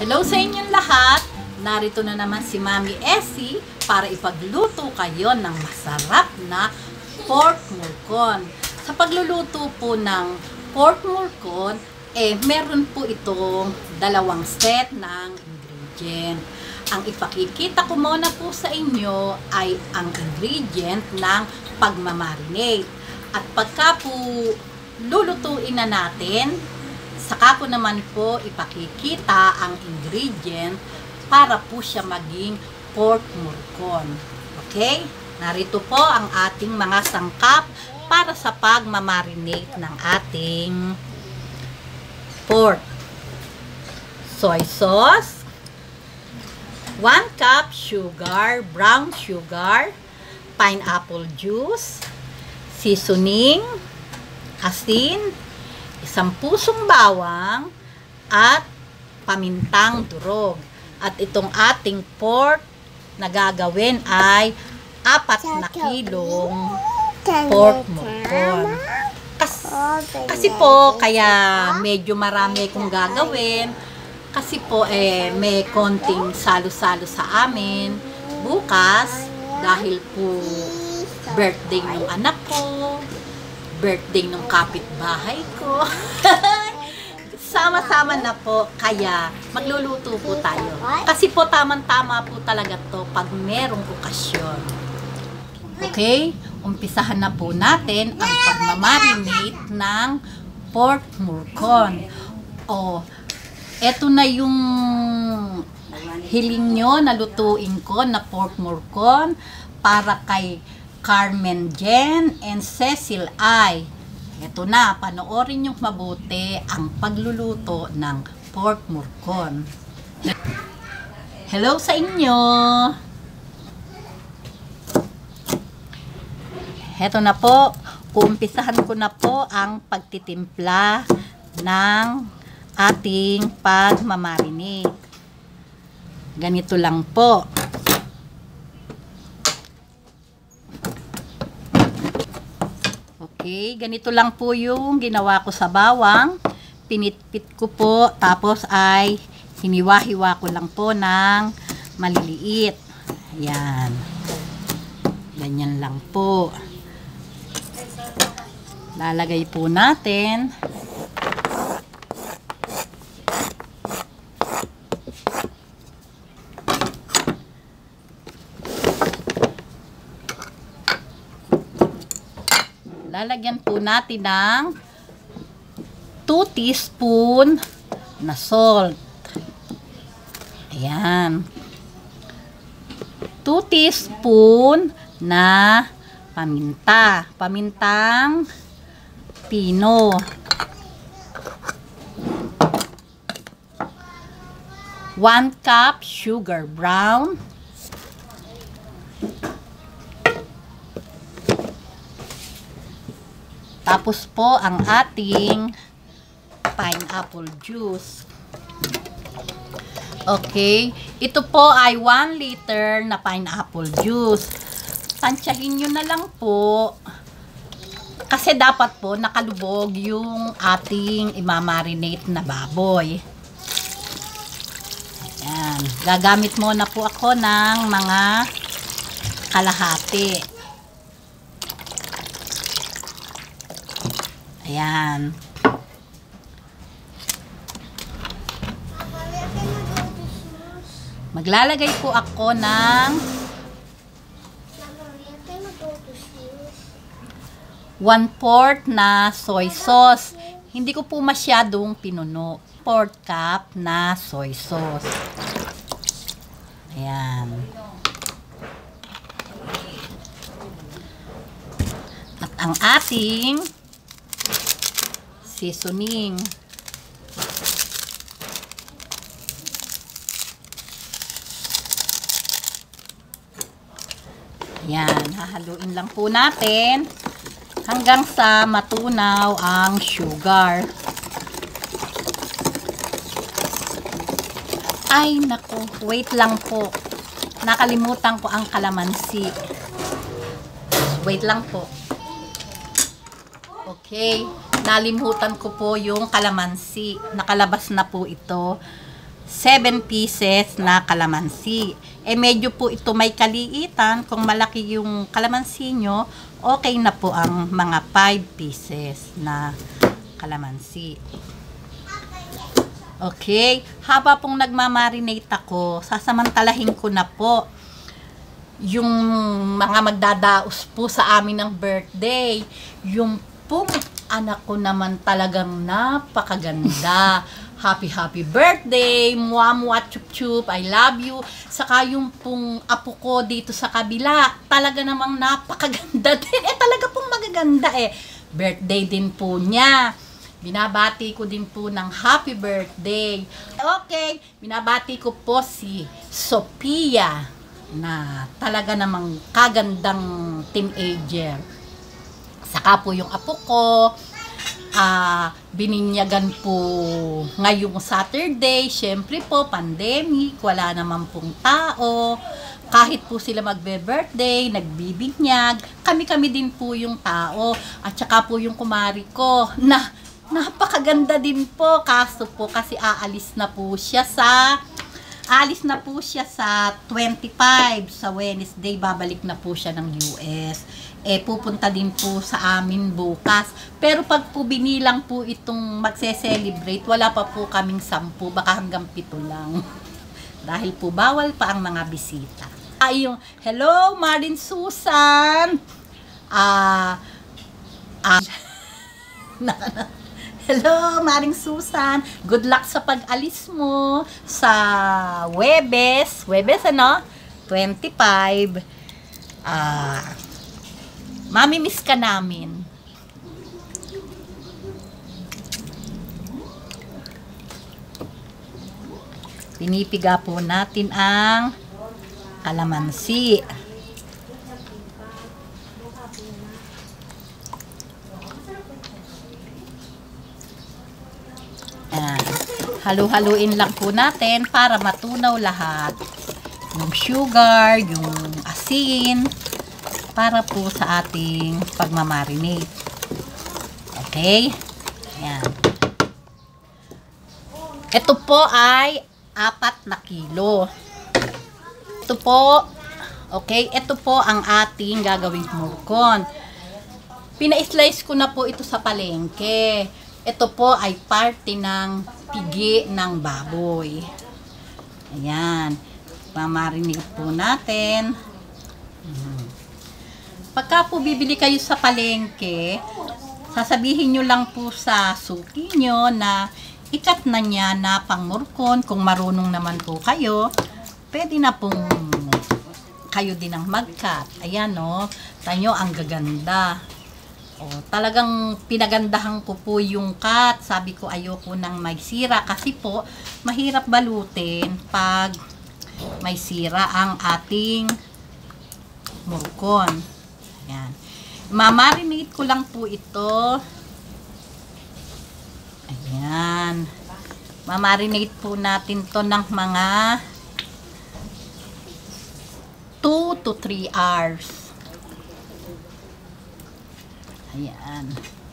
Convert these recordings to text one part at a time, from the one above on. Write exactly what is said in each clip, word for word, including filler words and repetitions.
Hello sa inyong lahat! Narito na naman si Mami Essie para ipagluto kayo ng masarap na pork mulcon. Sa pagluluto po ng pork mulcon, eh meron po itong dalawang set ng ingredient. Ang ipakikita ko muna po sa inyo ay ang ingredient ng pagmamarinate. At pagka po lulutuin na natin, saka ko naman po ipakikita ang ingredient para po siya maging pork mulcon. Okay? Narito po ang ating mga sangkap para sa pagmamarinate ng ating pork. Soy sauce, one cup sugar, brown sugar, pineapple juice, seasoning, asin, isang pusong bawang, at pamintang durog. At itong ating pork na gagawin ay apat na kilong pork mulcon. Kasi, kasi po, kaya medyo marami kong gagawin. Kasi po, eh, may konting salo-salo sa amin bukas dahil po birthday ng anak ko, birthday ng kapitbahay ko. Sama-sama na po, kaya magluluto po tayo. Kasi po tamang-tama po talaga to pag merong okasyon. Okay? Umpisahan na po natin ang pagmamarinate ng pork mulcon. O, eto na yung hiling nyo na lutuin ko na pork mulcon para kay Carmen Jen and Cecil I. Ito na, panoorin yung mabuti ang pagluluto ng pork mulcon. Hello sa inyo! Ito na po, uumpisahan ko na po ang pagtitimpla ng ating pagmamarinate. Ganito lang po. Okay, ganito lang po yung ginawa ko sa bawang. Pinitpit ko po, tapos ay hiniwa-hiwa ko lang po ng maliliit. Ayan. Ganyan lang po. Lalagay po natin. Lalagyan po natin ng two teaspoon na salt. Ayan. two teaspoon na paminta. Pamintang pino. one cup sugar brown. Tapos po ang ating pineapple juice. Okay. Ito po ay one liter na pineapple juice. Tansyahin nyo na lang po. Kasi dapat po nakalubog yung ating imamarinate na baboy. Ayan. Gagamit muna po ako ng mga kalahati. Ayan. Maglalagay po ako ng one fourth na soy sauce. Hindi ko po masyadong pinuno. four cup na soy sauce. Ayan. At ang ating seasoning. Yan, hahaluin lang po natin hanggang sa matunaw ang sugar. Ay, nako, wait lang po. Nakalimutan ko ang kalamansi. Wait lang po. Okay. Nalimutan ko po yung kalamansi. Nakalabas na po ito. seven pieces na kalamansi. Eh medyo po ito may kaliitan. Kung malaki yung kalamansi nyo, okay na po ang mga five pieces na kalamansi. Okay, haba pong nagmamarinate ako, sasamantalahin ko na po yung mga magdadaos po sa amin ng birthday. Yung pong anak ko naman talagang napakaganda. Happy, happy birthday, mua mua chup chup, I love you. Saka yung pong apo ko dito sa kabila, talaga namang napakaganda din. Eh talaga pong magaganda eh. Birthday din po niya. Binabati ko din po ng happy birthday. Okay, binabati ko po si Sophia na talaga namang kagandang teenager. Saka po yung apo ko, ah, bininyagan po ngayong Saturday. Syempre po, pandemic, wala naman pong tao. Kahit po sila magbe-birthday, nagbibinyag, kami-kami din po yung tao. At saka po yung kumari ko na napakaganda din po. Kaso po kasi aalis na po siya sa aalis na po siya sa twenty-five sa Wednesday. Babalik na po siya ng U S. Eh pupunta din po sa amin bukas. Pero pag po binilang po itong magse-celebrate, wala pa po kaming sampu, baka hanggang pito lang. Dahil po bawal pa ang mga bisita. Ay yung hello Marin Susan. Ah uh, ah uh, Hello, Maring Susan. Good luck sa pag-alis mo sa Webes. Webes, ano? twenty-five. Ah, uh, mami-miss ka namin. Pinipiga po natin ang kalamansi. Halu-haluin lang po natin para matunaw lahat. Yung sugar, yung asin, para po sa ating pagmamarinate. Okay? Ayan. Ito po ay apat na kilo. Ito po, okay, ito po ang ating gagawing murkon. Pina-slice ko na po ito sa palengke. Ito po ay parte ng pigi ng baboy. Ayan. Mamarinate po natin. Pagka po bibili kayo sa palengke, sasabihin nyo lang po sa suki nyo na ikat na niya na pangmurkon. Kung marunong naman po kayo, pwede na pong kayo din ang mag-cut. Ayan o. Tanyo, ang gaganda. O, talagang pinagandahan ko po yung cut. Sabi ko ayoko nang may sira kasi po mahirap balutin pag may sira ang ating murkon. Ayan. Mamarinate ko lang po ito. Ayan. Mamarinate po natin to ng mga two to three hours. Ayan.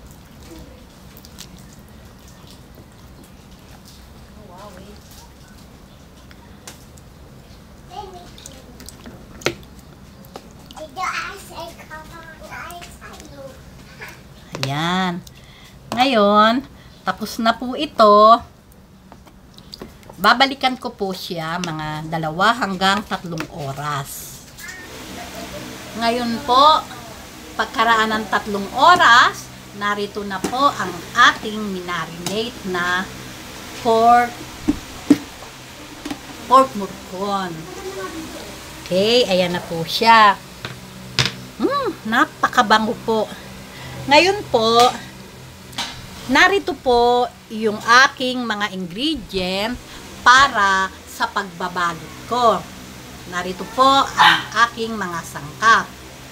Ayan. Ngayon, tapos na po ito. Babalikan ko po siya mga dalawa hanggang tatlong oras. Ngayon po, pagkaraan ng tatlong oras, narito na po ang ating minarinate na pork pork murkon. Okay, ayan na po siya. Hmm, napakabango po. Ngayon po, narito po yung aking mga ingredient para sa pagbabalot ko. Narito po ang aking mga sangkap.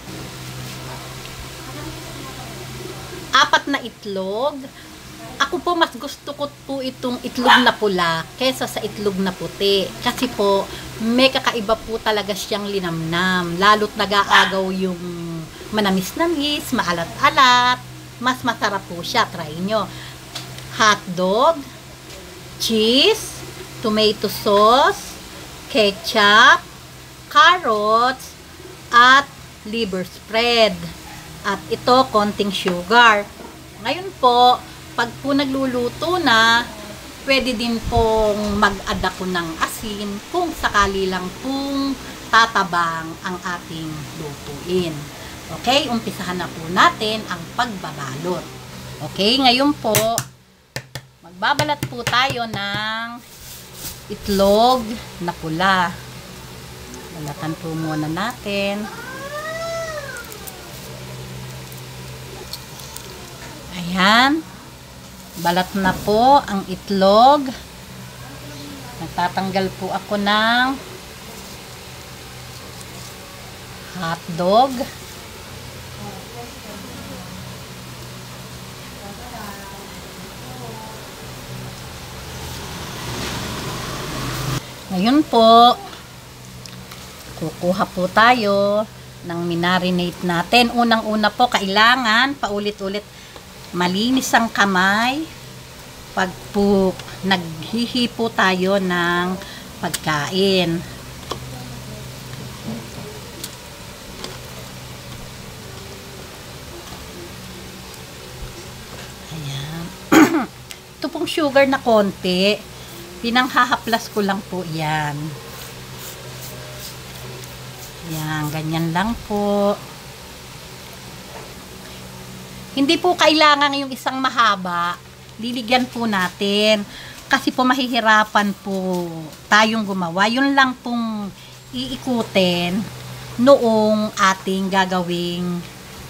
Apat na itlog. Ako po mas gusto ko po itong itlog na pula kesa sa itlog na puti. Kasi po may kakaiba po talaga siyang linamnam. Lalo't nag-aagaw yung manamis-namis, maalat-alat. Mas masarap po siya. Try nyo. Hotdog, cheese, tomato sauce, ketchup, carrots, at liver spread. At ito, konting sugar. Ngayon po, pag po nagluluto na, pwede din pong mag-add ako ng asin kung sakali lang pong tatabang ang ating lutuin. Okay, umpisahan na po natin ang pagbabalot. Okay, ngayon po, magbabalat po tayo ng itlog na pula. Balatan po muna natin. Ayan. Balat na po ang itlog. Nagtatanggal po ako ng hotdog. Ngayon po, kukuha po tayo ng minarinate natin. Unang-una po, kailangan paulit-ulit malinis ang kamay pag po naghihipo tayo ng pagkain. Ayan. Ito pong sugar na konti, pinanghahaplas ko lang po yan. Yan, ganyan lang po. Hindi po kailangan yung isang mahaba. Liligyan po natin. Kasi po mahihirapan po tayong gumawa. Yun lang pong iikutin noong ating gagawing.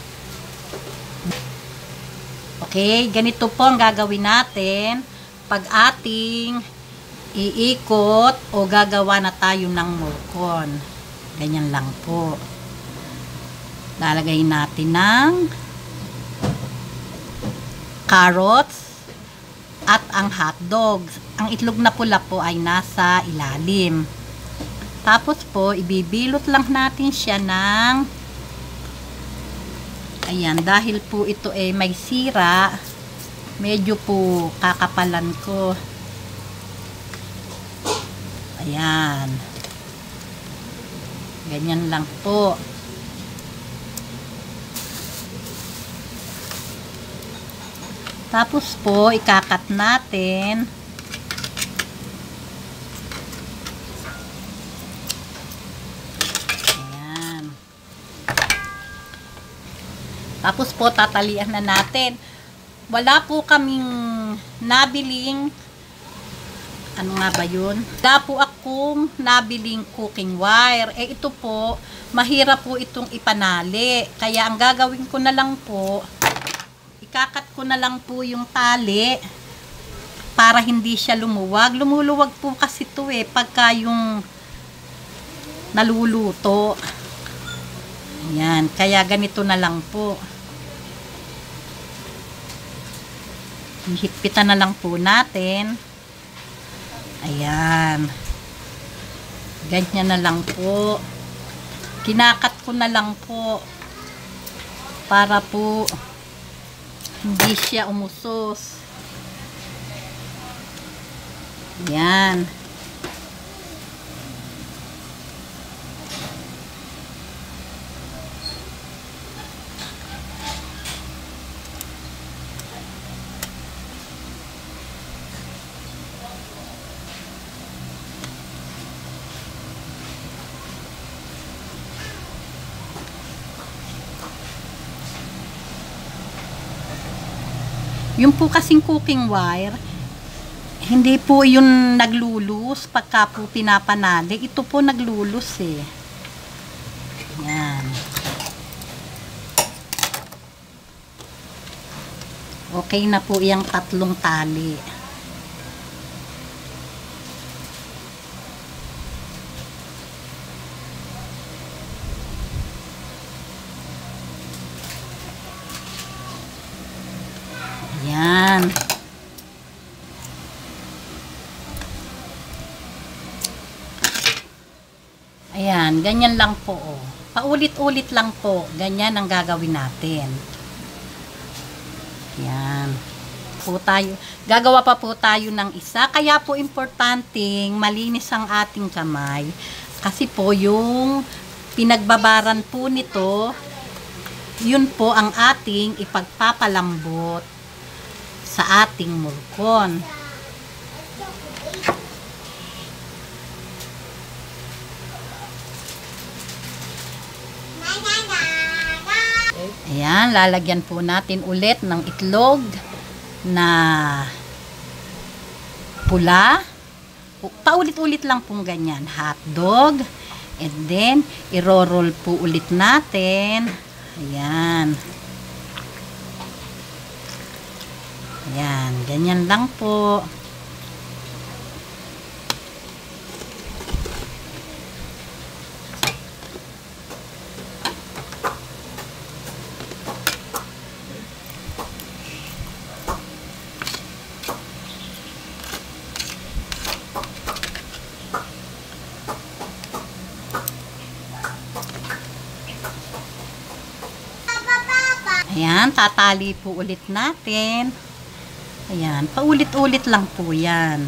Okay, ganito po ang gagawin natin pag ating iikot o gagawa na tayo ng murkon. Ganyan lang po. Lalagay natin ng carrots at ang hotdogs. Ang itlog na pula po ay nasa ilalim. Tapos po, ibibilot lang natin siya ng ayan, dahil po ito ay may sira, medyo po kakapalan ko. Ayan. Ganyan lang po. Tapos po, ikakat natin. Ayan. Tapos po, tatalian na natin. Wala po kaming nabiling, ano nga ba yun? Wala po akong nabiling cooking wire. Eh, ito po, mahirap po itong ipanali. Kaya, ang gagawin ko na lang po, ikakat ko na lang po yung tali para hindi siya lumuwag. Lumuluwag po kasi ito eh pagka yung naluluto. Ayan, kaya ganito na lang po. Hihigpitan na lang po natin. Ayan. Ganyan na lang po. Kinakat ko na lang po para po hindi siya umusos. Yan. Yung po kasing cooking wire, hindi po yung naglulus pagka po pinapanali. Ito po naglulus eh. Yan. Okay na po yung tatlong tali. Ayan. Ayan, ganyan lang po. Oh. Paulit-ulit lang po. Ganyan ang gagawin natin. Ayan. po tayo. Gagawa pa po tayo ng isa. Kaya po importanteng malinis ang ating kamay. Kasi po yung pinagbabaran po nito, yun po ang ating ipagpapalambot sa ating murkon. Ayan, lalagyan po natin ulit ng itlog na pula. Paulit-ulit lang pong ganyan. Hotdog. And then, iro-roll po ulit natin. Ayan. Ayan, ganyan lang po. Ayan, tatali po ulit natin. Ayan, paulit-ulit lang po yan.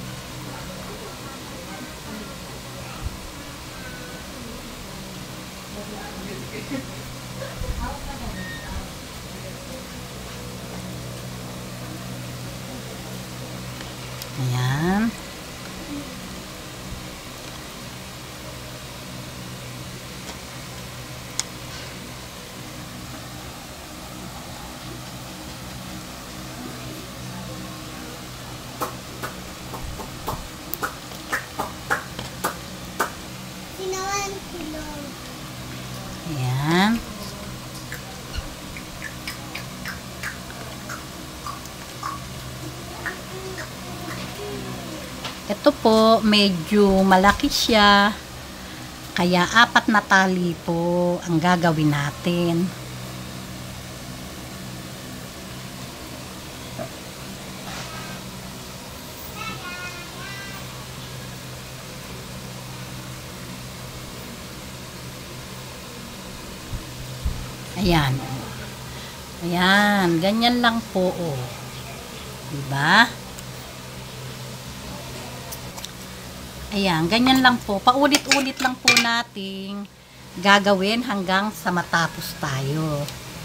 Ayan. Ayan. Ito po, medyo malaki siya. Kaya apat na tali po ang gagawin natin. Ayan. Ayan, ganyan lang po, oh. Diba? Ayan, ganyan lang po. Paulit-ulit lang po nating gagawin hanggang sa matapos tayo.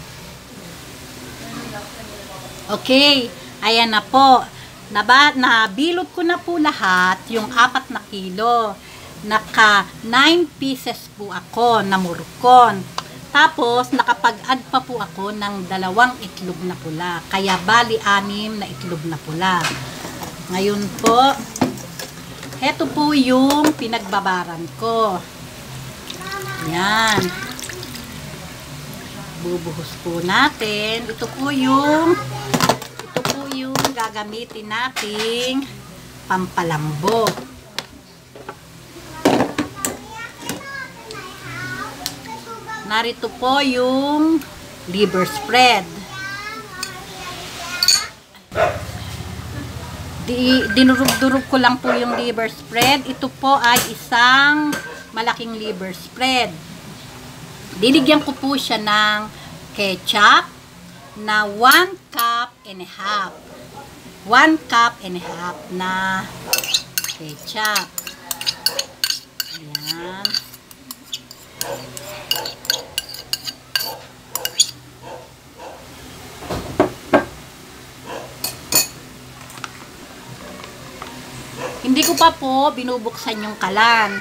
Okay, ayan na po. Naba, nabilot ko na po lahat yung apat na kilo. Naka nine pieces po ako na murkon. Tapos, nakapag-add pa po ako ng dalawang itlog na pula. Kaya, bali, anim na itlog na pula. Ngayon po, heto po yung pinagbabaran ko. Yan. Bubuhos po natin. Ito po yung, ito po yung gagamitin nating pampalambot. Narito po yung liver spread. Di, dinurog-durog ko lang po yung liver spread. Ito po ay isang malaking liver spread. Diligyan ko po siya ng ketchup na one cup and a half. one cup and a half na ketchup. Ayan. Hindi ko pa po binubuksan yung kalan.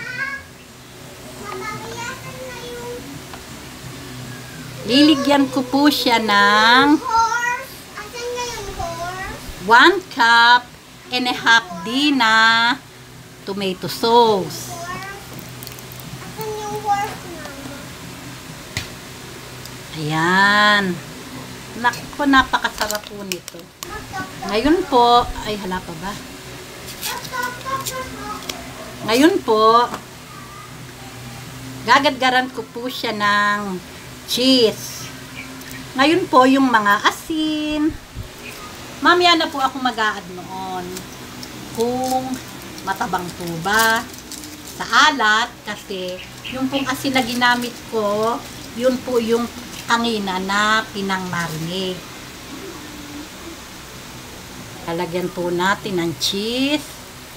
Liligyan ko po siya ng one cup and a half din na tomato sauce. Ayan. Naku, napakasarap po nito. Ngayon po, ay hala pa ba? Ngayon po, gagadgaran ko po siya ng cheese. Ngayon po, yung mga asin, mamaya na po ako mag-a-add noon. Kung matabang po ba sa alat, kasi yung pong asin na ginamit ko, yun po yung kanina na pinang-marinate. Lalagyan po natin ng cheese.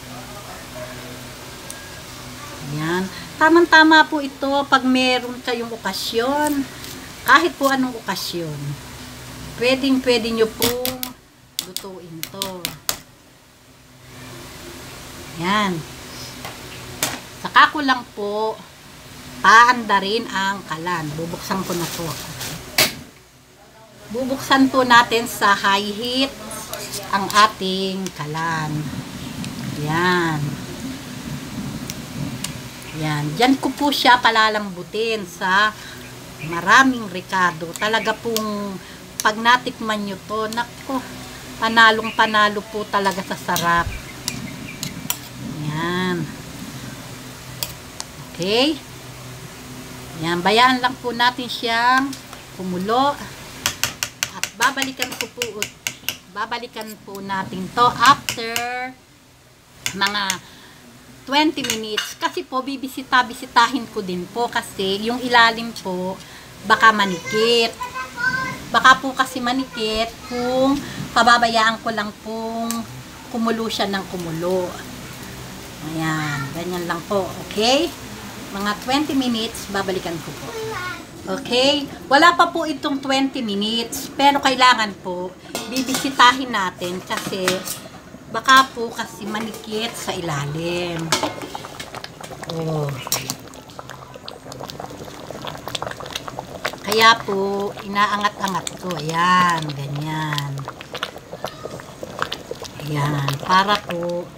Yan. Tamang-tama po ito pag meron kayong okasyon. Kahit po anong okasyon. Pwedeng-pwede nyo pong lutuin to. Yan. Saka ko lang po paandarin ang kalan. Bubuksan ko na po. Bubuksan po natin sa high heat ang ating kalan. Yan. Yan. Diyan ko po siya palalambutin sa maraming rekado. Talaga pong pag natikman nyo to, nako, panalong panalo po talaga sa sarap. Yan. Okay. Yan. Bayaan lang po natin siyang kumulo. At babalikan ko po, babalikan po natin to after mga twenty minutes. Kasi po, bibisita-bisitahin ko din po kasi yung ilalim po, baka manikit. Baka po kasi manikit kung pababayaan ko lang pong kumulo siya ng kumulo. Ayan, ganyan lang po. Okay? Mga twenty minutes, babalikan ko po. Okay? Wala pa po itong twenty minutes, pero kailangan po, bibisitahin natin kasi baka po kasi manikit sa ilalim. Oh. Kaya po, inaangat-angat ko. Ayan, ganyan. Ayan, para po,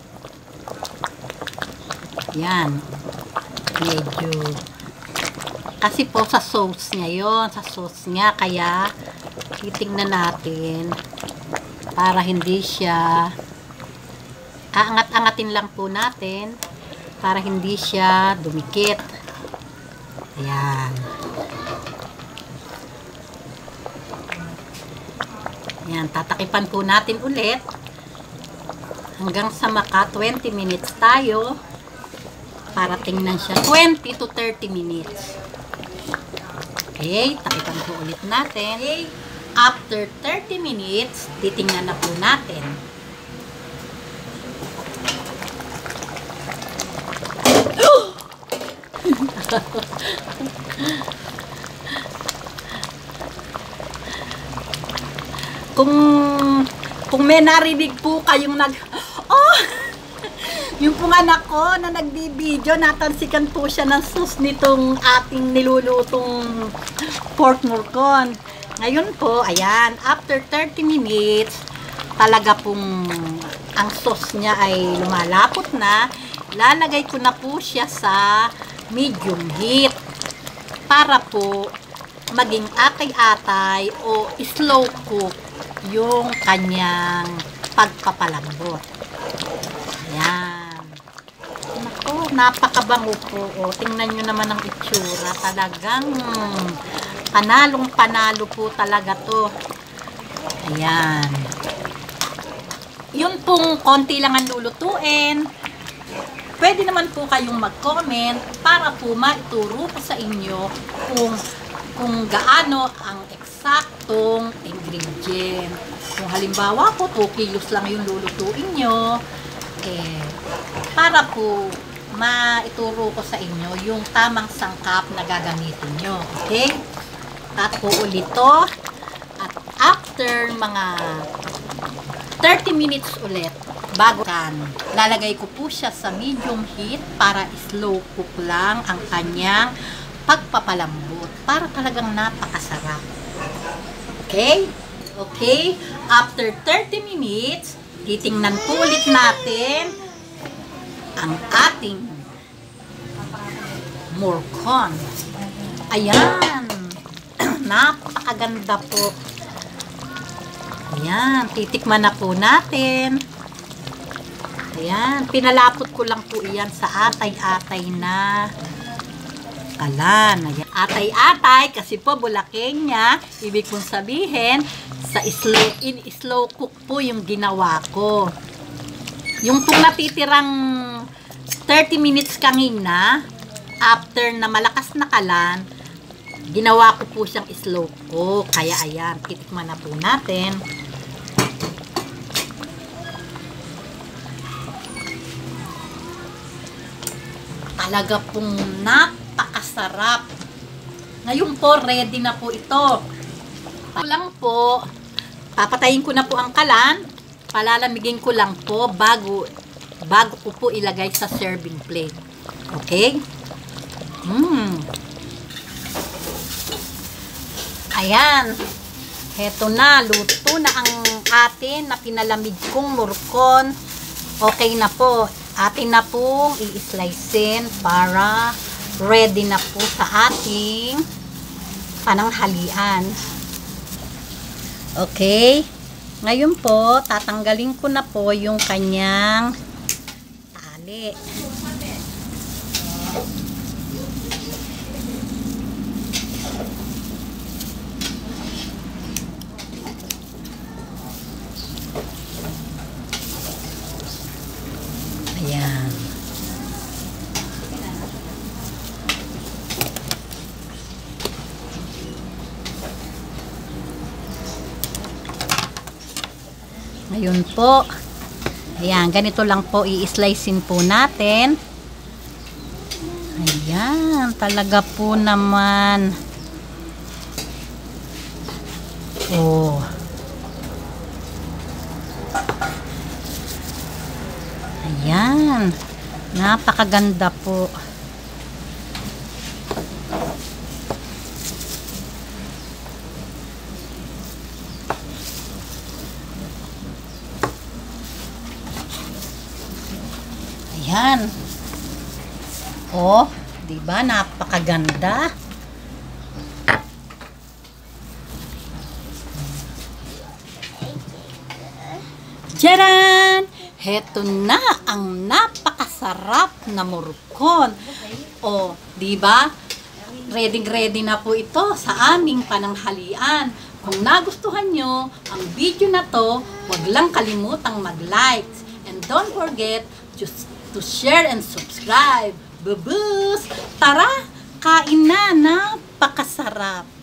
ayan, medyo, kasi po sa sauce niya yon, sa sauce niya, kaya titingnan natin para hindi siya, aangat-angatin lang po natin para hindi siya dumikit. Ayan. Ayan, tatakipan po natin ulit hanggang sa maka twenty minutes tayo para tingnan siya. twenty to thirty minutes. Okay, takipan po ulit natin. Okay. After thirty minutes, titingnan na po natin. kung kung may narinig po kayong nag oh, yung pong anak ko na nagbi-video, natansikan po siya ng sauce nitong ating nilulutong pork morcon. Ngayon po, ayan, after thirty minutes, talaga pong ang sauce niya ay lumalapot na. Lalagay ko na po siya sa medium heat para po maging atay-atay o slow cook yung kanyang pagpapalambot. Ayan. Naku, napakabango po. O, tingnan nyo naman ang itsura. Talagang panalong-panalo po talaga to. Ayan. Yun pong konti lang ang lulutuin. Pwede naman po kayong mag-comment para po maituro ko sa inyo kung kung gaano ang eksaktong ingredient. Kung halimbawa po two kilos lang yung lulutuin nyo, eh, para po maituro ko sa inyo yung tamang sangkap na gagamitin nyo. Okay? At po ulit to. At after mga thirty minutes ulit, bago kan, lalagay ko po siya sa medium heat para slow cook lang ang kanyang pagpapalambot para talagang napakasarap. Okay? Okay? After thirty minutes, titingnan po ulit natin ang ating morcon. Ayan! Napakaganda po. Ayan, titikman na po natin. Ayan, pinalapot ko lang po iyan sa atay-atay na kalan. Ayan. Atay-atay kasi po bulaking niya. Ibig kong sabihin, sa slow, in slow cook po yung ginawa ko. Yung pong natitirang thirty minutes kanina, after na malakas na kalan, ginawa ko po siyang slow cook. Kaya ayan, titikman na po natin. Talaga pong napakasarap. Ngayon po, ready na po ito. Ito lang po, papatayin ko na po ang kalan. Palalamigin ko lang po bago, bago ko po ilagay sa serving plate. Okay? Mmm. Ayan. Heto na, luto na ang atin na pinalamig kong murkon. Okay na po. Atin na pong i-slicein para ready na po sa ating pananghalian. Okay. Ngayon po, tatanggalin ko na po yung kanyang tali. Ayan. Ngayon po, ayan, ganito lang po i-slicein po natin. Ayan, talaga po naman. Oh. Ayan, napakaganda po. Ayan. Oh, 'di ba? Napakaganda. Tcharan! Heto na ang napakasarap na murkon. Oh, 'di ba? Ready ready na po ito sa aming pananghalian. Kung nagustuhan nyo ang video na to, huwag lang kalimutang mag-like. And don't forget just to share and subscribe. Bubus! Tara, kain na, napakasarap!